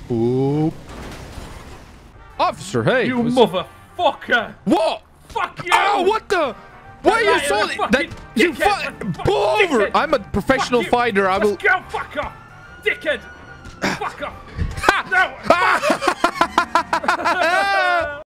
Oop. Officer, hey. You motherfucker. What? Fuck you. Oh, what the? Why are you so... You pull over. Dickhead. I'm a professional fighter. I will... Let's go. Fuck off. Dickhead. Fuck off. No.